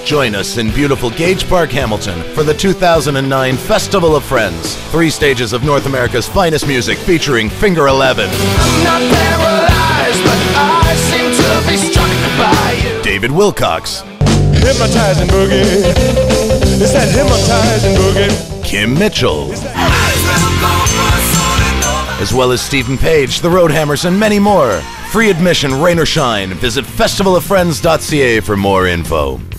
Join us in beautiful Gage Park, Hamilton for the 2009 Festival of Friends. 3 stages of North America's finest music featuring Finger 11. I'm not paralyzed, but I seem to be struck by you. David Wilcox. Hypnotizing boogie. It's that hypnotizing boogie. Kim Mitchell. As well as Stephen Page, the Roadhammers, and many more. Free admission, rain or shine. Visit festivaloffriends.ca for more info.